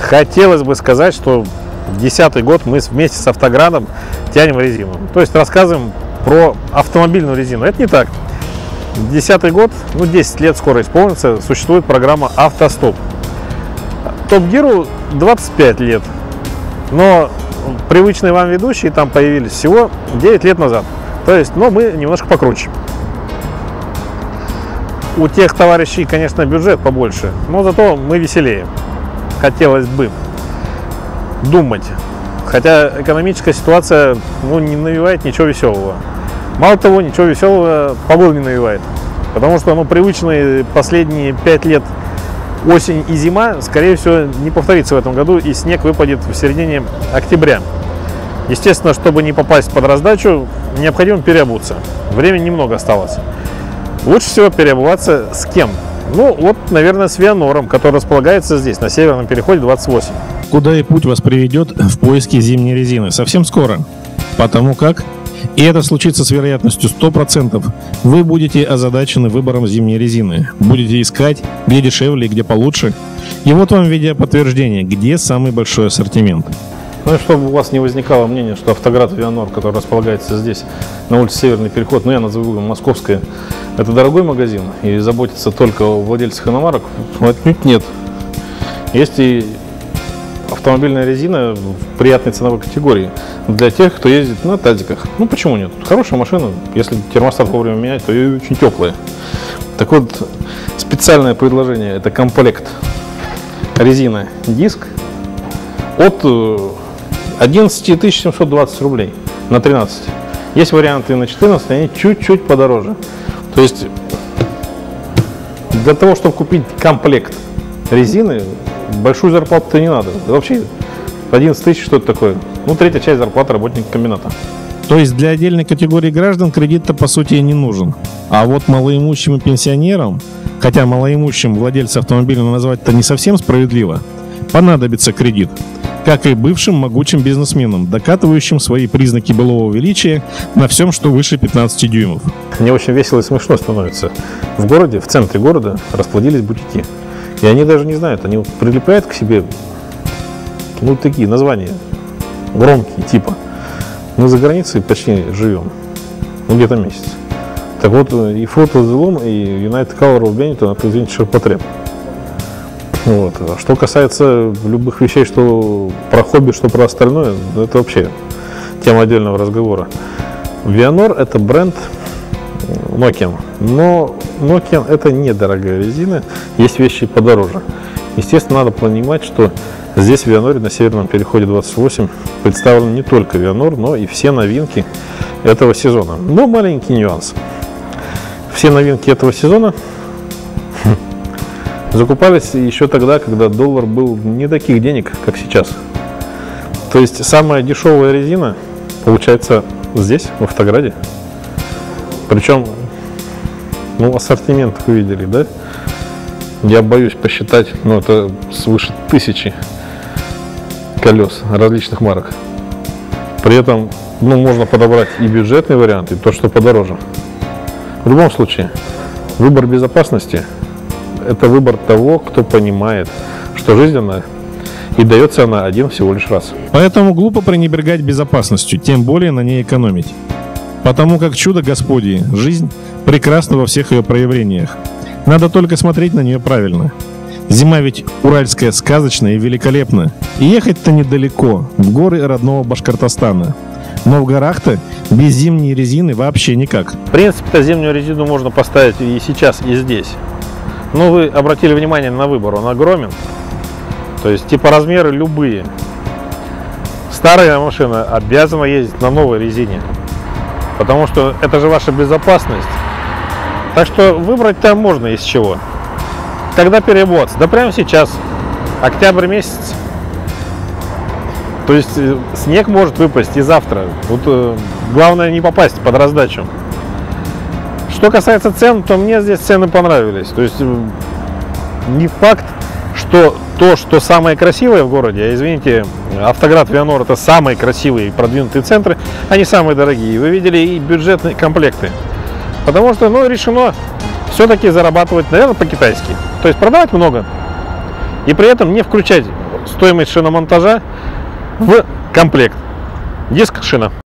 хотелось бы сказать, что 10-й год мы вместе с Автоградом тянем резину. То есть рассказываем про автомобильную резину. Это не так. 10-й год, 10 лет скоро исполнится, существует программа «Автостоп». Топ-Гиру 25 лет, но привычные вам ведущие там появились всего 9 лет назад. То есть, мы немножко покруче. У тех товарищей, конечно, бюджет побольше, но зато мы веселее. Хотелось бы думать. Хотя экономическая ситуация не навевает ничего веселого. Мало того, ничего веселого погода не навевает. Потому что привычные последние 5 лет осень и зима, скорее всего, не повторится в этом году, и снег выпадет в середине октября. Естественно, чтобы не попасть под раздачу, необходимо переобуться. Времени немного осталось. Лучше всего переобуваться с кем? Наверное, с Вианором, который располагается здесь, на Северном переходе 28. Куда и путь вас приведет в поиске зимней резины? Совсем скоро. Потому как, и это случится с вероятностью 100%, вы будете озадачены выбором зимней резины. Будете искать, где дешевле и где получше. И вот вам видеоподтверждение, где самый большой ассортимент. И чтобы у вас не возникало мнения, что Автоград Вианор, который располагается здесь, на улице Северный переход, я назову его Московская, это дорогой магазин и заботится только о владельцах иномарок, отнюдь нет. Есть и автомобильная резина в приятной ценовой категории для тех, кто ездит на тазиках. Почему нет? Хорошая машина, если термостат вовремя менять, то и очень теплая. Так вот, специальное предложение, это комплект резина диск от 11 720 рублей на 13. Есть варианты на 14, они чуть-чуть подороже. То есть для того, чтобы купить комплект резины, большую зарплату-то не надо. Да вообще 11 тысяч, что это такое? Третья часть зарплаты работника комбината. То есть для отдельной категории граждан кредит-то по сути не нужен. А вот малоимущим и пенсионерам, хотя малоимущим владельца автомобиля назвать-то не совсем справедливо, понадобится кредит. Как и бывшим могучим бизнесменам, докатывающим свои признаки былого величия на всем, что выше 15 дюймов. Мне очень весело и смешно становится. В городе, в центре города расплодились бутики. И они даже не знают, они прилепляют к себе такие названия громкие, типа мы за границей почти живем, где-то месяц. Так вот, и фотозелом, и United Color of Benetton, это, извините, ширпотреб. А что касается любых вещей, что про хобби, что про остальное, это вообще тема отдельного разговора. Вианор – это бренд Nokian, но Nokian – это недорогая резина, есть вещи подороже. Естественно, надо понимать, что здесь в Вианоре на Северном переходе 28 представлены не только Вианор, но и все новинки этого сезона. Но маленький нюанс. Все новинки этого сезона закупались еще тогда, когда доллар был не таких денег, как сейчас. То есть самая дешевая резина получается здесь, в Автограде. Причем, ассортимент вы видели, да? Я боюсь посчитать, это свыше 1000 колес различных марок. При этом, можно подобрать и бюджетный вариант, и то, что подороже. В любом случае, выбор безопасности – это выбор того, кто понимает, что жизнь и дается она один всего лишь раз. Поэтому глупо пренебрегать безопасностью, тем более на ней экономить. Потому как чудо Господи, жизнь прекрасна во всех ее проявлениях. Надо только смотреть на нее правильно. Зима ведь уральская сказочная и великолепна. И ехать-то недалеко, в горы родного Башкортостана. Но в горах-то без зимней резины вообще никак. В принципе-то зимнюю резину можно поставить и сейчас, и здесь. Но вы обратили внимание на выбор, он огромен. То есть размеры любые. Старая машина обязана ездить на новой резине. Потому что это же ваша безопасность. Так что выбрать там можно из чего. Когда переобуваться? Да прямо сейчас. Октябрь месяц. То есть снег может выпасть и завтра. Главное не попасть под раздачу. Что касается цен, то мне здесь цены понравились. То есть не факт, что то, что самое красивое в городе, извините, Автоград, Вианор — это самые красивые и продвинутые центры, они самые дорогие. Вы видели и бюджетные комплекты. Потому что, решено все-таки зарабатывать, наверное, по-китайски. То есть продавать много и при этом не включать стоимость шиномонтажа в комплект. Диск, шина.